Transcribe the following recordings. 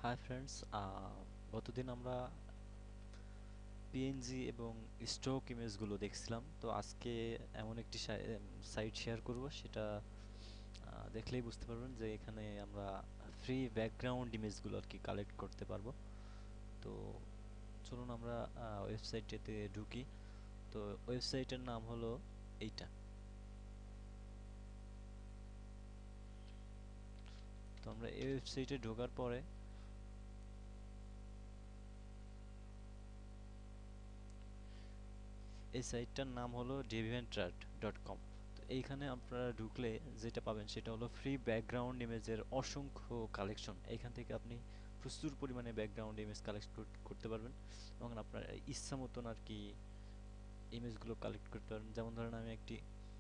Hi friends, গতদিন আমরা PNG এবং স্টক ইমেজগুলো দেখছিলাম। তো আজকে এমন একটি সাইট শেয়ার করব, সেটা দেখলেই বুঝতে পারবেন যে এখানে আমরা ফ্রি ব্যাকগ্রাউন্ড ইমেজগুলো আর কি কালেক্ট করতে পারবো। তো চলুন আমরা ওয়েবসাইটটিতে ঢুকি। তো ওয়েবসাইটের নাম হলো এইটা। তো আমরা এই ওয়েবসাইটে ঢোকার পরে এই সাইটটার নাম হলো deviantart.com। তো এইখানে আপনারা ঢুকলে যেটা পাবেন সেটা হলো ফ্রি ব্যাকগ্রাউন্ড ইমেজের অসংখ্য কালেকশন। এখান থেকে আপনি প্রচুর পরিমাণে ব্যাকগ্রাউন্ড ইমেজ কালেক্ট করতে পারবেন এবং আপনার ইচ্ছা মতন আর কি ইমেজগুলো কালেক্ট করতে পারবেন। যেমন ধরেন আমি একটি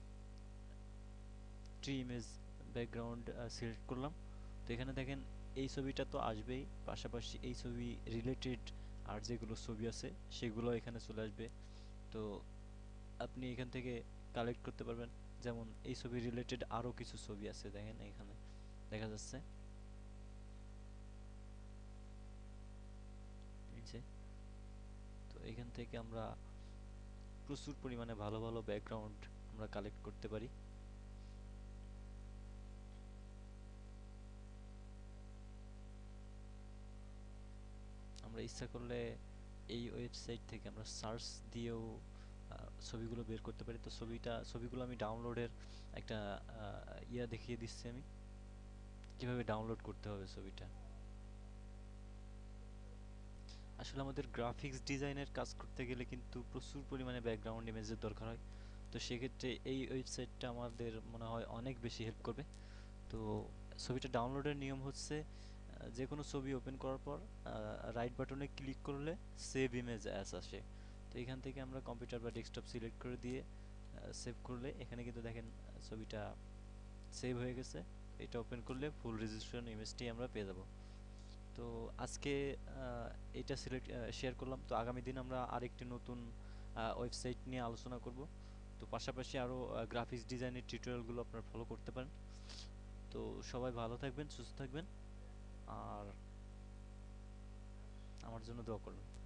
ট্রি ইমেজ ব্যাকগ্রাউন্ড সিলেক্ট করলাম। তো এখানে দেখেন এই ছবিটা তো আসবেই, পাশাপাশি এই ছবি রিলেটেড আর যেগুলো ছবি আছে সেগুলো এখানে চলে আসবে। তো আপনি এখান থেকে কালেক্ট করতে পারবেন। যেমন এই ছবি রিলেটেড আরো কিছু ছবি আছে, দেখেন এখানে দেখা যাচ্ছে এই যে। তো এখান থেকে আমরা প্রচুর পরিমাণে ভালো ভালো ব্যাকগ্রাউন্ড আমরা কালেক্ট করতে পারি। আমরা ইচ্ছা করলে এই ওয়েবসাইট থেকে আমরা সার্চ দিয়েও ছবিগুলো বের করতে পারি। তো ছবিগুলো আমি ডাউনলোডের একটা ইয়া দেখিয়ে দিচ্ছি আমি, কিভাবে ডাউনলোড করতে হবে ছবিটা। আসলে আমাদের গ্রাফিক্স ডিজাইনের কাজ করতে গেলে কিন্তু প্রচুর পরিমাণে ব্যাকগ্রাউন্ড ইমেজের দরকার হয়। তো সেক্ষেত্রে এই ওয়েবসাইটটা আমাদের মনে হয় অনেক বেশি হেল্প করবে। তো ছবিটা ডাউনলোডের নিয়ম হচ্ছে যে কোনো ছবি ওপেন করার পর রাইট বাটনে ক্লিক করলে সেভ ইমেজ অ্যাজ আসে। তো এখান থেকে আমরা কম্পিউটার বা ডেস্কটপ সিলেক্ট করে দিয়ে সেভ করলে এখানে কিন্তু দেখেন ছবিটা সেভ হয়ে গেছে। এটা ওপেন করলে ফুল রেজোলিউশন ইমেজটি আমরা পেয়ে যাব। তো আজকে এটা শেয়ার করলাম। তো আগামী দিন আমরা আরেকটি নতুন ওয়েবসাইট নিয়ে আলোচনা করব। তো পাশাপাশি আরও গ্রাফিক্স ডিজাইনের টিউটোরিয়ালগুলো আপনারা ফলো করতে পারেন। তো সবাই ভালো থাকবেন, সুস্থ থাকবেন, আর আমার জন্য দোয়া করবেন।